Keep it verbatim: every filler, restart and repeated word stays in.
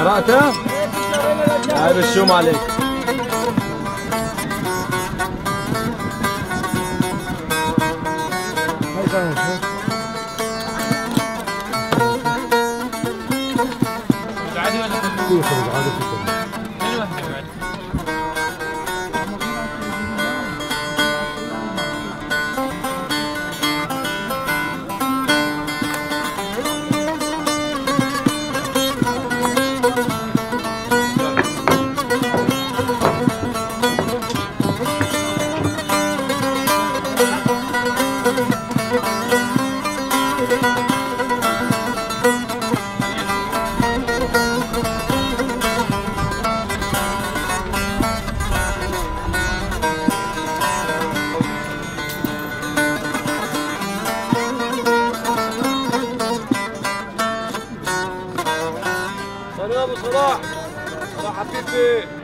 قرأته؟ هاي بالشوم عليك. عادي ولا كيف عادي كيف ثاني واحدة بعد. سلام ابو صلاح. صلاح حبيبي.